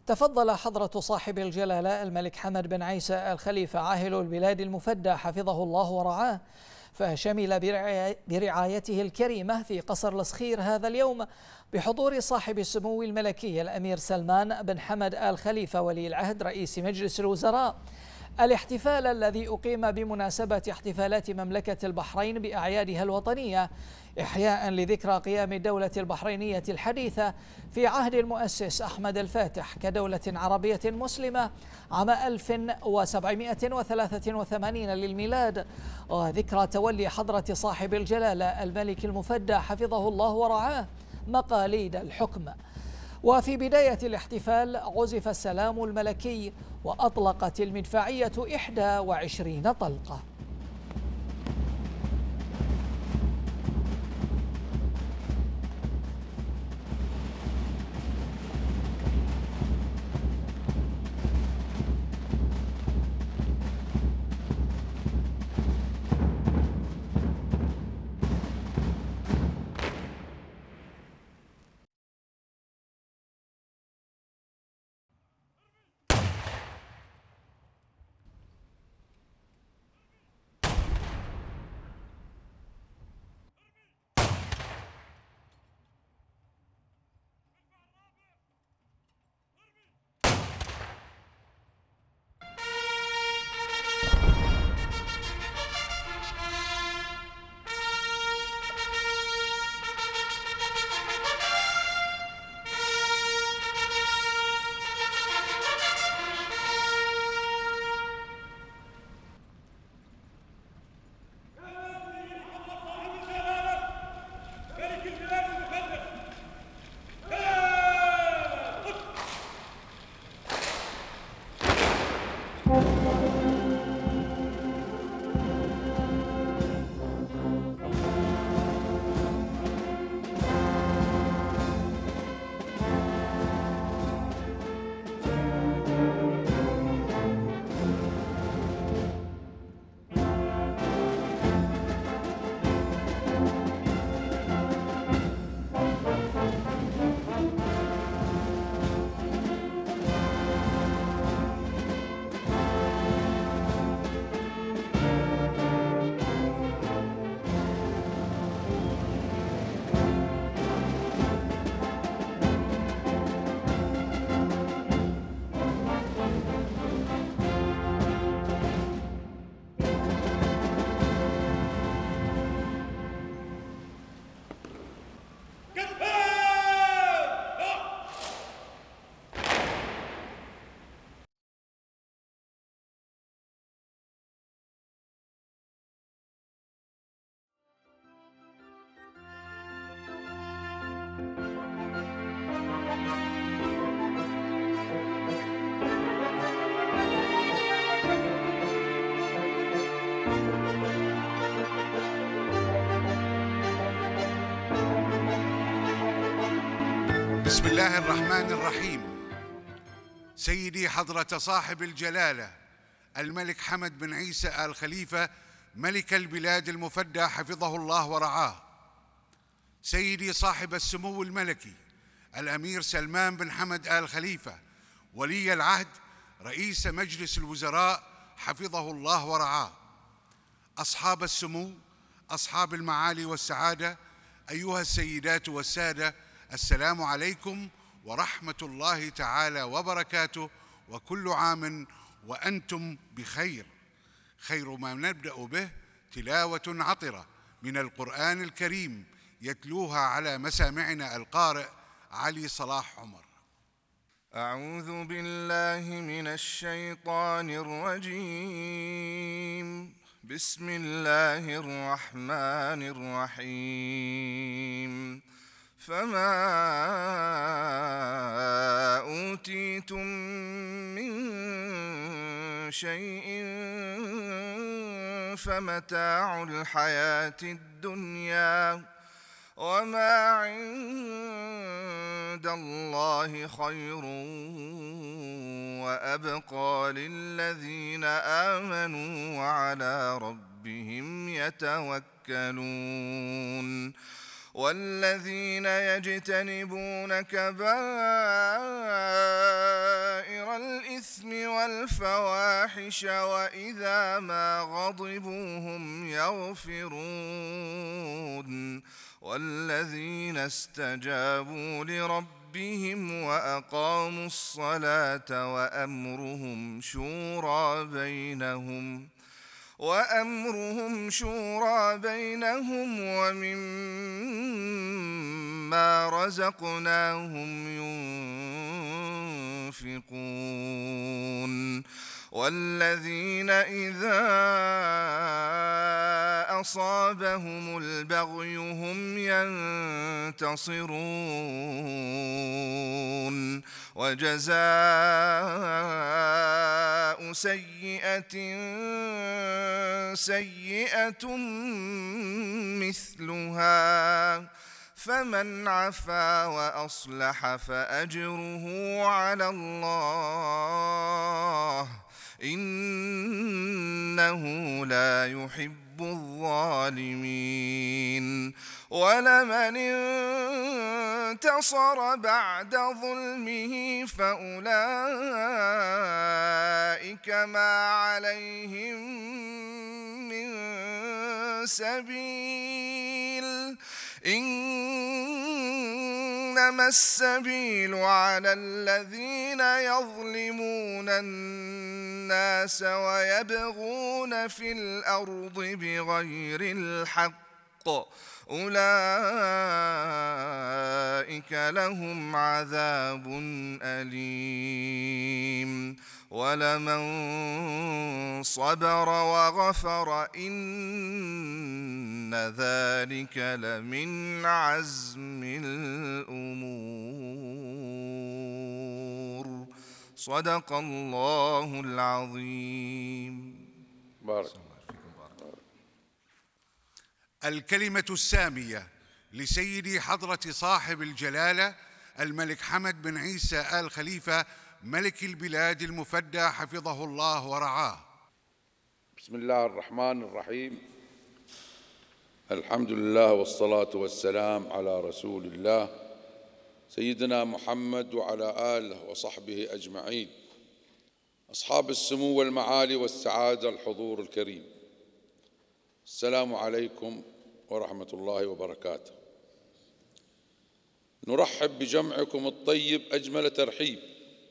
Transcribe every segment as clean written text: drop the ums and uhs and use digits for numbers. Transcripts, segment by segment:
تفضل حضرة صاحب الجلالة الملك حمد بن عيسى آل خليفة عاهل البلاد المفدى حفظه الله ورعاه، فشمل برعايته الكريمة في قصر الصخير هذا اليوم بحضور صاحب السمو الملكي الأمير سلمان بن حمد آل خليفة ولي العهد رئيس مجلس الوزراء الاحتفال الذي أقيم بمناسبة احتفالات مملكة البحرين بأعيادها الوطنية إحياء لذكرى قيام الدولة البحرينية الحديثة في عهد المؤسس أحمد الفاتح كدولة عربية مسلمة عام 1783 للميلاد، وذكرى تولي حضرة صاحب الجلالة الملك المفدى حفظه الله ورعاه مقاليد الحكم. وفي بداية الاحتفال عزف السلام الملكي وأطلقت المدفعية 21 طلقة. بسم الله الرحمن الرحيم. سيدي حضرة صاحب الجلالة الملك حمد بن عيسى آل خليفة ملك البلاد المفدى حفظه الله ورعاه، سيدي صاحب السمو الملكي الأمير سلمان بن حمد آل خليفة ولي العهد رئيس مجلس الوزراء حفظه الله ورعاه، أصحاب السمو، أصحاب المعالي والسعادة، أيها السيدات والسادة، السلام عليكم ورحمة الله تعالى وبركاته، وكل عام وأنتم بخير. خير ما نبدأ به تلاوة عطرة من القرآن الكريم يتلوها على مسامعنا القارئ علي صلاح عمر. أعوذ بالله من الشيطان الرجيم. بسم الله الرحمن الرحيم. فما أوتيتم من شيء فمتاع الحياة الدنيا وما عند الله خير وأبقى للذين آمنوا وعلى ربهم يتوكلون. والذين يجتنبون كبائر الإثم والفواحش وإذا ما غضبوا هم يغفرون والذين استجابوا لربهم وأقاموا الصلاة وأمرهم شورى بينهم ومما رزقناهم ينفقون والذين إذا أصابهم البغي هم ينتصرون وجزاء سيئة مثلها فمن عفا وأصلح فأجره على الله إنه لا يحب الظالمين ولمن انتصر بعد ظلمه فأولئك ما عليهم من سبيل إنما السبيل على الذين يظلمون الناس ويبغون في الأرض بغير الحق أولئك لهم عذاب أليم ولمن صبر وغفر إن ذلك لمن عزم الأمور صدق الله العظيم. بارك. الكلمة السامية لسيدي حضرة صاحب الجلالة الملك حمد بن عيسى آل خليفة ملك البلاد المفدى حفظه الله ورعاه. بسم الله الرحمن الرحيم. الحمد لله والصلاة والسلام على رسول الله سيدنا محمد وعلى آله وصحبه أجمعين. أصحاب السمو والمعالي والسعادة الحضور الكريم، السلام عليكم ورحمة الله وبركاته. نرحب بجمعكم الطيب أجمل ترحيب،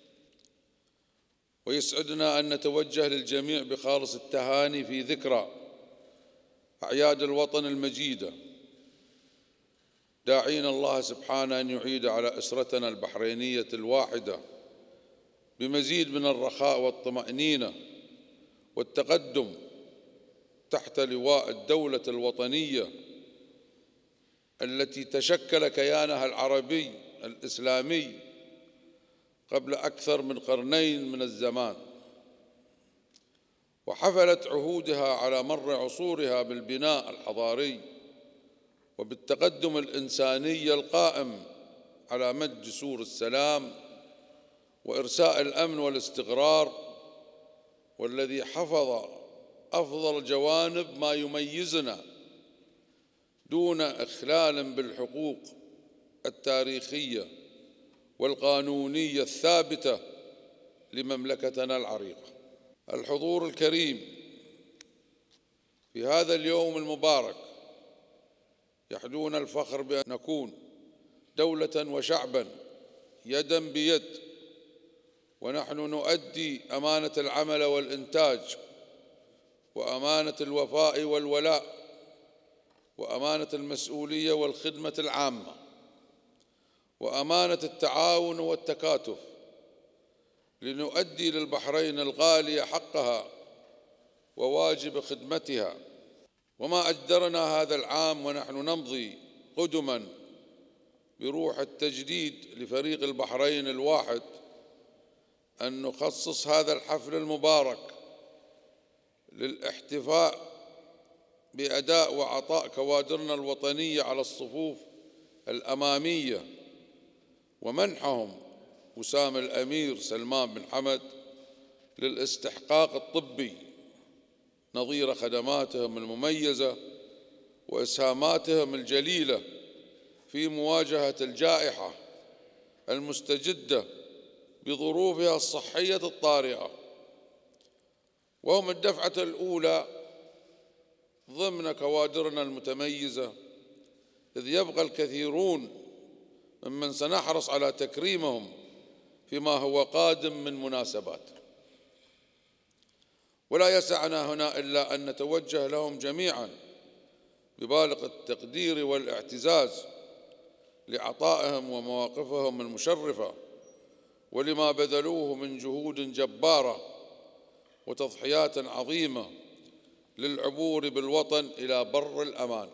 ويسعدنا أن نتوجه للجميع بخالص التهاني في ذكرى أعياد الوطن المجيدة، داعين الله سبحانه أن يعيد على أسرتنا البحرينية الواحدة بمزيد من الرخاء والطمأنينة والتقدم تحت لواء الدولة الوطنية التي تشكل كيانها العربي الإسلامي قبل أكثر من قرنين من الزمان، وحفلت عهودها على مر عصورها بالبناء الحضاري وبالتقدم الإنساني القائم على مد جسور السلام وإرساء الأمن والاستقرار، والذي حفظ أفضل جوانب ما يميزنا دون إخلال بالحقوق التاريخية والقانونية الثابتة لمملكتنا العريقة. الحضور الكريم، في هذا اليوم المبارك يحدونا الفخر بأن نكون دولة وشعبا يدا بيد، ونحن نؤدي أمانة العمل والإنتاج وأمانة الوفاء والولاء وأمانة المسؤولية والخدمة العامة وأمانة التعاون والتكاتف لنؤدي للبحرين الغالية حقها وواجب خدمتها. وما أجدرنا هذا العام ونحن نمضي قدما بروح التجديد لفريق البحرين الواحد أن نخصص هذا الحفل المبارك للاحتفاء بأداء وعطاء كوادرنا الوطنية على الصفوف الأمامية، ومنحهم وسام الأمير سلمان بن حمد للاستحقاق الطبي نظير خدماتهم المميزة وإسهاماتهم الجليلة في مواجهة الجائحة المستجدة بظروفها الصحية الطارئة، وهم الدفعة الأولى ضمن كوادرنا المتميزة، إذ يبقى الكثيرون ممن سنحرص على تكريمهم فيما هو قادم من مناسبات. ولا يسعنا هنا إلا أن نتوجه لهم جميعاً ببالغ التقدير والاعتزاز لعطائهم ومواقفهم المشرفة، ولما بذلوه من جهود جبارة وتضحيات عظيمة للعبور بالوطن إلى بر الأمان.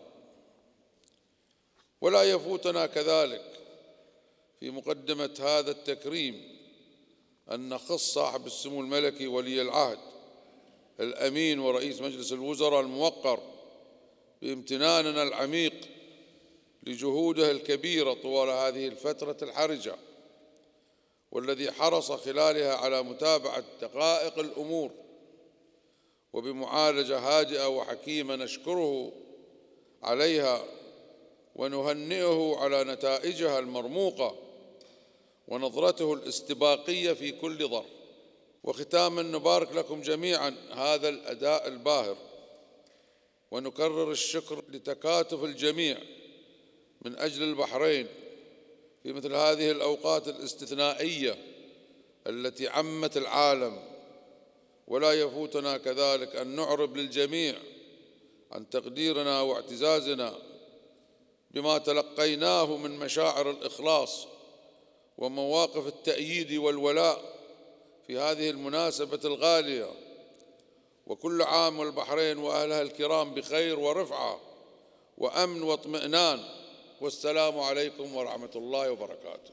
ولا يفوتنا كذلك في مقدمة هذا التكريم أن نخص صاحب السمو الملكي ولي العهد الأمين ورئيس مجلس الوزراء الموقر بامتناننا العميق لجهوده الكبيرة طوال هذه الفترة الحرجة، والذي حرص خلالها على متابعة دقائق الأمور وبمعالجة هادئة وحكيمة نشكره عليها ونهنئه على نتائجها المرموقة ونظرته الاستباقية في كل ظرف. وختاما نبارك لكم جميعا هذا الأداء الباهر، ونكرر الشكر لتكاتف الجميع من أجل البحرين في مثل هذه الأوقات الاستثنائية التي عمت العالم. ولا يفوتنا كذلك أن نعرب للجميع عن تقديرنا واعتزازنا بما تلقيناه من مشاعر الإخلاص ومواقف التأييد والولاء في هذه المناسبة الغالية. وكل عام والبحرين وأهلها الكرام بخير ورفعة وأمن واطمئنان، والسلام عليكم ورحمة الله وبركاته.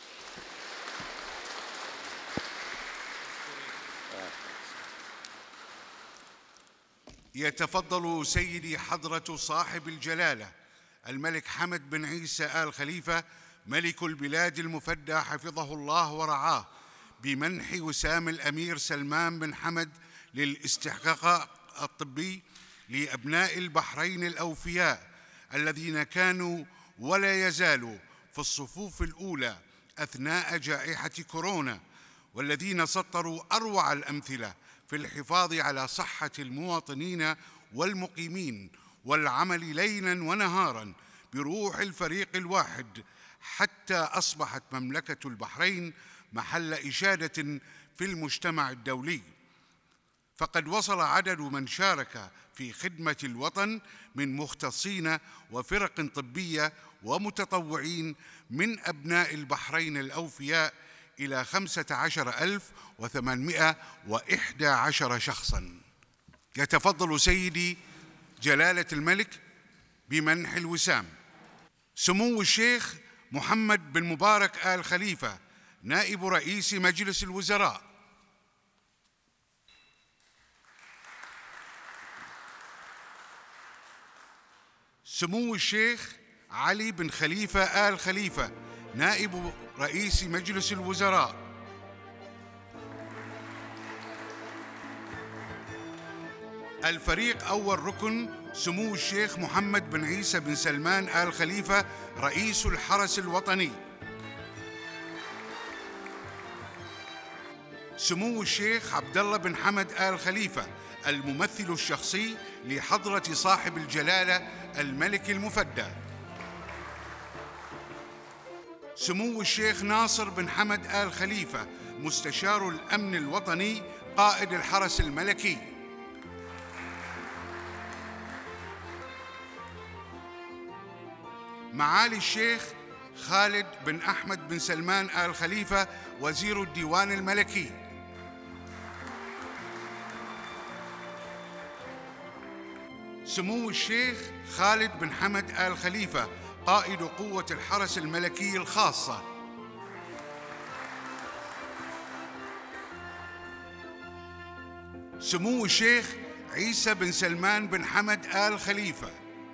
يتفضل سيدي حضرة صاحب الجلالة الملك حمد بن عيسى آل خليفة ملك البلاد المفدى حفظه الله ورعاه بمنح وسام الأمير سلمان بن حمد للاستحقاق الطبي لأبناء البحرين الأوفياء الذين كانوا ولا يزالوا في الصفوف الأولى أثناء جائحة كورونا، والذين سطروا أروع الأمثلة في الحفاظ على صحة المواطنين والمقيمين والعمل ليلاً ونهاراً بروح الفريق الواحد، حتى أصبحت مملكة البحرين محل إشادة في المجتمع الدولي. فقد وصل عدد من شارك في خدمة الوطن من مختصين وفرق طبية ومتطوعين من أبناء البحرين الأوفياء إلى 15,811 شخصاً. يتفضل سيدي جلالة الملك بمنح الوسام سمو الشيخ محمد بن مبارك آل خليفة نائب رئيس مجلس الوزراء، سمو الشيخ علي بن خليفة آل خليفة نائب رئيس مجلس الوزراء، الفريق أول ركن سمو الشيخ محمد بن عيسى بن سلمان آل خليفة رئيس الحرس الوطني، سمو الشيخ عبد الله بن حمد آل خليفة الممثل الشخصي لحضرة صاحب الجلالة الملك المفدى، سمو الشيخ ناصر بن حمد آل خليفة مستشار الأمن الوطني قائد الحرس الملكي، معالي الشيخ خالد بن أحمد بن سلمان آل خليفة وزير الديوان الملكي، سمو الشيخ خالد بن حمد آل خليفة قائد قوة الحرس الملكي الخاصة، سمو الشيخ عيسى بن سلمان بن حمد آل خليفة،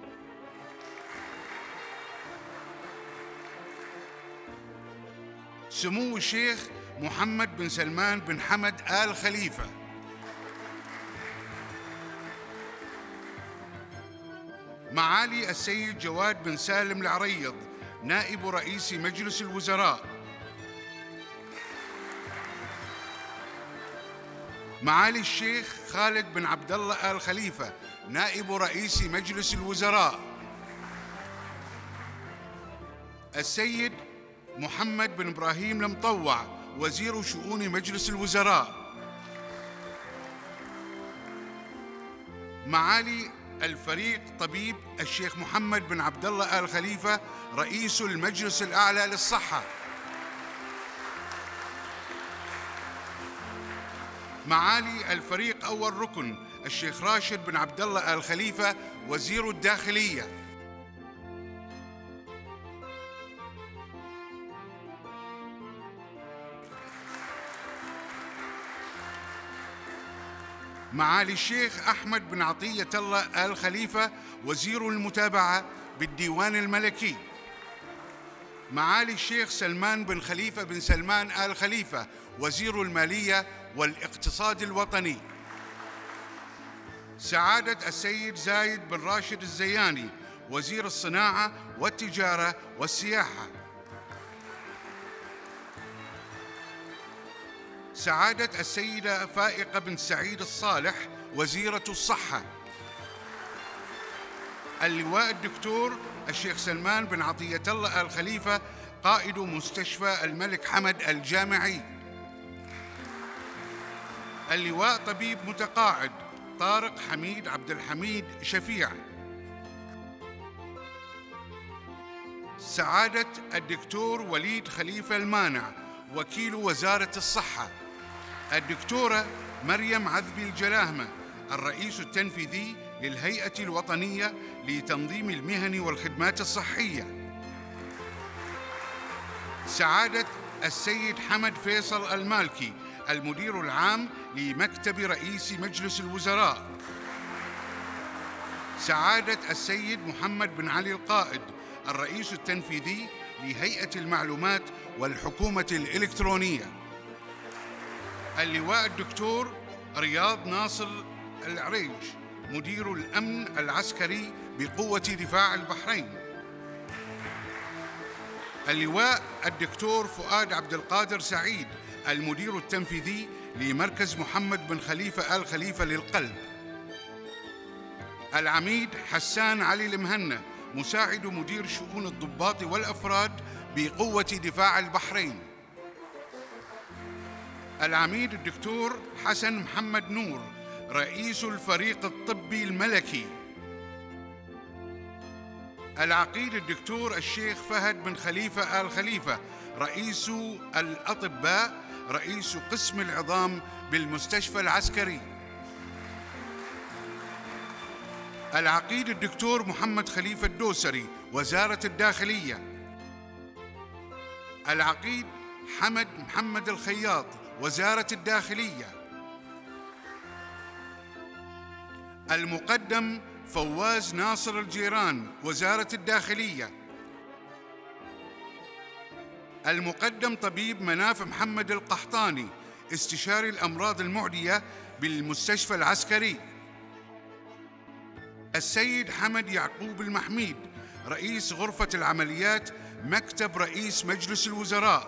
سمو الشيخ محمد بن سلمان بن حمد آل خليفة، معالي السيد جواد بن سالم العريض نائب رئيس مجلس الوزراء، معالي الشيخ خالد بن عبد الله آل خليفة نائب رئيس مجلس الوزراء، السيد محمد بن إبراهيم المطوع وزير شؤون مجلس الوزراء، معالي الفريق طبيب الشيخ محمد بن عبد الله آل خليفة رئيس المجلس الأعلى للصحة، معالي الفريق أول ركن الشيخ راشد بن عبد الله آل خليفة وزير الداخلية، معالي الشيخ أحمد بن عطية الله آل خليفة وزير المتابعة بالديوان الملكي، معالي الشيخ سلمان بن خليفة بن سلمان آل خليفة وزير المالية والاقتصاد الوطني، سعادة السيد زايد بن راشد الزياني وزير الصناعة والتجارة والسياحة، سعادة السيدة فائقة بن سعيد الصالح وزيرة الصحة، اللواء الدكتور الشيخ سلمان بن عطية الله آل خليفة قائد مستشفى الملك حمد الجامعي، اللواء طبيب متقاعد طارق حميد عبد الحميد شفيع، سعادة الدكتور وليد خليفة المانع وكيل وزارة الصحة، الدكتورة مريم عذبي الجلاهمة الرئيس التنفيذي للهيئة الوطنية لتنظيم المهن والخدمات الصحية، سعادة السيد حمد فيصل المالكي المدير العام لمكتب رئيس مجلس الوزراء، سعادة السيد محمد بن علي القائد الرئيس التنفيذي لهيئة المعلومات والحكومة الإلكترونية، اللواء الدكتور رياض ناصر العريج مدير الأمن العسكري بقوة دفاع البحرين، اللواء الدكتور فؤاد عبد القادر سعيد المدير التنفيذي لمركز محمد بن خليفة آل خليفة للقلب، العميد حسان علي المهنا مساعد مدير شؤون الضباط والأفراد بقوة دفاع البحرين، العميد الدكتور حسن محمد نور رئيس الفريق الطبي الملكي، العقيد الدكتور الشيخ فهد بن خليفة آل خليفة رئيس الأطباء رئيس قسم العظام بالمستشفى العسكري، العقيد الدكتور محمد خليفة الدوسري وزارة الداخلية، العقيد حمد محمد الخياط وزارة الداخلية، المقدم فواز ناصر الجيران وزارة الداخلية، المقدم طبيب مناف محمد القحطاني استشاري الأمراض المعدية بالمستشفى العسكري، السيد حمد يعقوب المحميد رئيس غرفة العمليات مكتب رئيس مجلس الوزراء،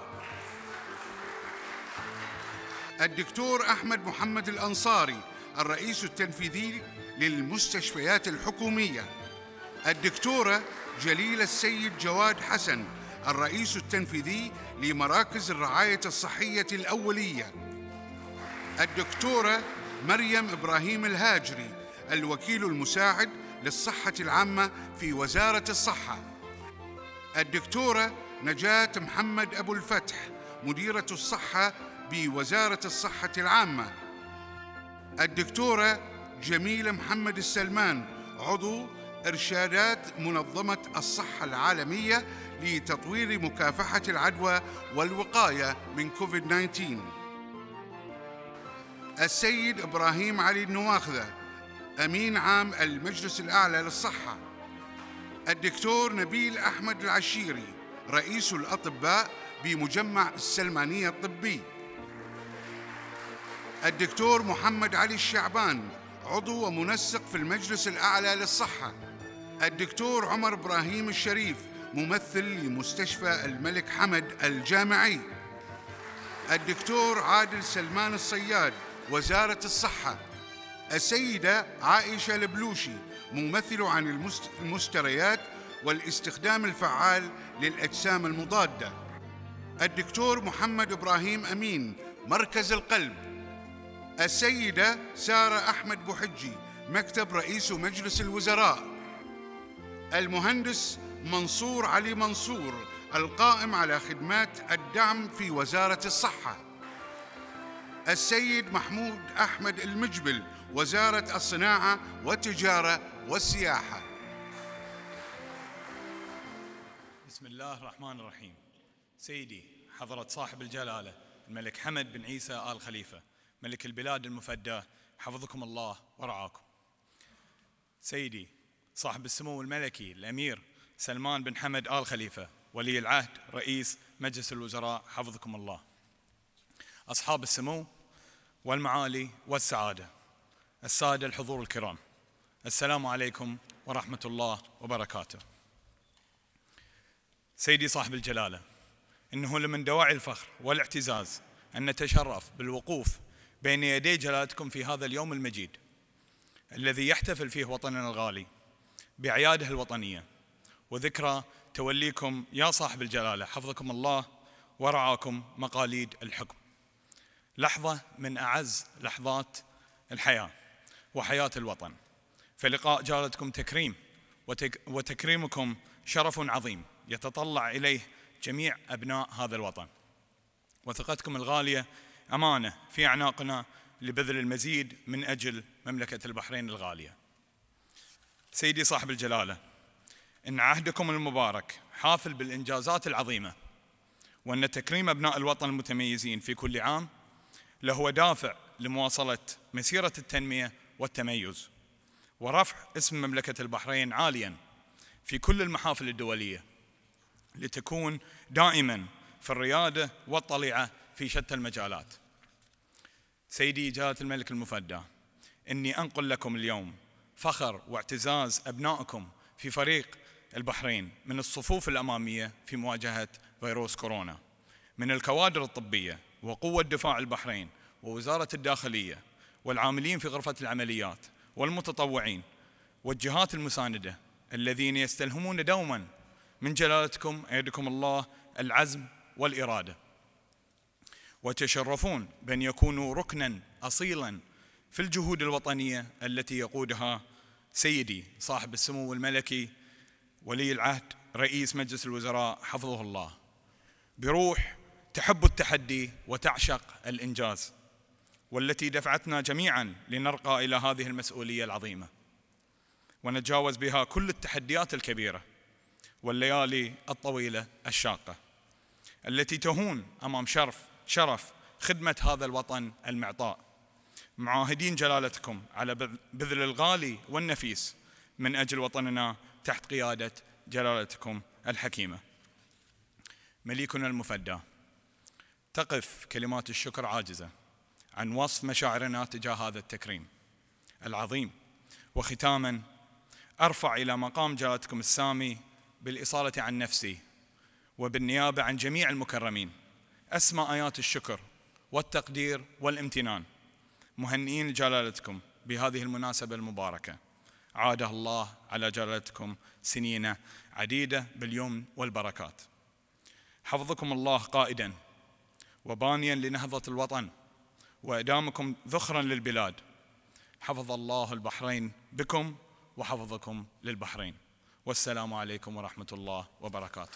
الدكتور أحمد محمد الأنصاري الرئيس التنفيذي للمستشفيات الحكومية، الدكتورة جليلة السيد جواد حسن الرئيس التنفيذي لمراكز الرعاية الصحية الأولية، الدكتورة مريم إبراهيم الهاجري الوكيل المساعد للصحة العامة في وزارة الصحة، الدكتورة نجاة محمد أبو الفتح مديرة الصحة بوزارة الصحة العامة، الدكتورة جميلة محمد السلمان عضو إرشادات منظمة الصحة العالمية لتطوير مكافحة العدوى والوقاية من كوفيد-19، السيد إبراهيم علي النواخذة أمين عام المجلس الأعلى للصحة، الدكتور نبيل أحمد العشيري رئيس الأطباء بمجمع السلمانية الطبي، الدكتور محمد علي الشعبان عضو ومنسق في المجلس الأعلى للصحة، الدكتور عمر إبراهيم الشريف ممثل لمستشفى الملك حمد الجامعي، الدكتور عادل سلمان الصياد وزارة الصحة السيدة عائشة البلوشي ممثل عن المشتريات والاستخدام الفعال للأجسام المضادة، الدكتور محمد إبراهيم أمين مركز القلب، السيدة سارة أحمد بوحجي مكتب رئيس مجلس الوزراء، المهندس منصور علي منصور القائم على خدمات الدعم في وزارة الصحة، السيد محمود أحمد المجبل وزارة الصناعة والتجارة والسياحة. بسم الله الرحمن الرحيم. سيدي حضرة صاحب الجلالة الملك حمد بن عيسى آل خليفة ملك البلاد المفداة، حفظكم الله ورعاكم. سيدي صاحب السمو الملكي الأمير سلمان بن حمد آل خليفة ولي العهد رئيس مجلس الوزراء، حفظكم الله. أصحاب السمو والمعالي والسعادة، السادة الحضور الكرام، السلام عليكم ورحمة الله وبركاته. سيدي صاحب الجلالة، إنه لمن دواعي الفخر والاعتزاز أن نتشرف بالوقوف بين يدي جلالتكم في هذا اليوم المجيد الذي يحتفل فيه وطننا الغالي بأعياده الوطنية وذكرى توليكم يا صاحب الجلالة حفظكم الله ورعاكم مقاليد الحكم. لحظة من أعز لحظات الحياة وحياة الوطن، فلقاء جلالتكم تكريم وتكريمكم شرف عظيم يتطلع إليه جميع أبناء هذا الوطن، وثقتكم الغالية أمانة في أعناقنا لبذل المزيد من أجل مملكة البحرين الغالية. سيدي صاحب الجلالة، إن عهدكم المبارك حافل بالإنجازات العظيمة، وأن تكريم أبناء الوطن المتميزين في كل عام له دافع لمواصلة مسيرة التنمية والتميز ورفع اسم مملكة البحرين عالياً في كل المحافل الدولية، لتكون دائماً في الريادة والطليعة في شتى المجالات. سيدي جلالة الملك المفدى، إني أنقل لكم اليوم فخر واعتزاز أبنائكم في فريق البحرين من الصفوف الأمامية في مواجهة فيروس كورونا، من الكوادر الطبية وقوة دفاع البحرين ووزارة الداخلية والعاملين في غرفة العمليات والمتطوعين والجهات المساندة الذين يستلهمون دوما من جلالتكم أيدكم الله العزم والإرادة، وتشرفون بأن يكونوا ركنا أصيلا في الجهود الوطنية التي يقودها سيدي صاحب السمو الملكي ولي العهد رئيس مجلس الوزراء حفظه الله، بروح تحب التحدي وتعشق الإنجاز، والتي دفعتنا جميعا لنرقى إلى هذه المسؤولية العظيمة ونتجاوز بها كل التحديات الكبيرة والليالي الطويلة الشاقة التي تهون أمام شرف خدمة هذا الوطن المعطاء، معاهدين جلالتكم على بذل الغالي والنفيس من أجل وطننا تحت قيادة جلالتكم الحكيمة. مليكنا المفدى، تقف كلمات الشكر عاجزة عن وصف مشاعرنا تجاه هذا التكريم العظيم. وختاماً أرفع إلى مقام جلالتكم السامي بالإصالة عن نفسي وبالنيابة عن جميع المكرمين أسمى آيات الشكر والتقدير والامتنان، مهنئين جلالتكم بهذه المناسبة المباركة، عاده الله على جلالتكم سنين عديدة باليمن والبركات. حفظكم الله قائداً وبانياً لنهضة الوطن وإدامكم ذخراً للبلاد. حفظ الله البحرين بكم وحفظكم للبحرين، والسلام عليكم ورحمة الله وبركاته.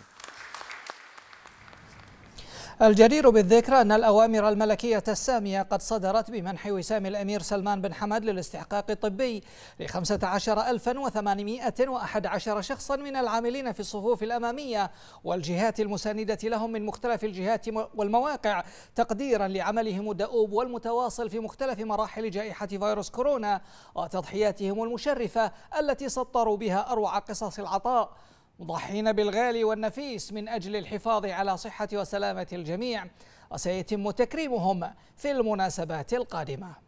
الجدير بالذكر أن الأوامر الملكية السامية قد صدرت بمنح وسام الأمير سلمان بن حمد للاستحقاق الطبي ل15,811 شخصا من العاملين في الصفوف الأمامية والجهات المساندة لهم من مختلف الجهات والمواقع، تقديرا لعملهم الدؤوب والمتواصل في مختلف مراحل جائحة فيروس كورونا وتضحياتهم المشرفة التي سطروا بها أروع قصص العطاء، مضحين بالغالي والنفيس من أجل الحفاظ على صحة وسلامة الجميع، وسيتم تكريمهم في المناسبات القادمة.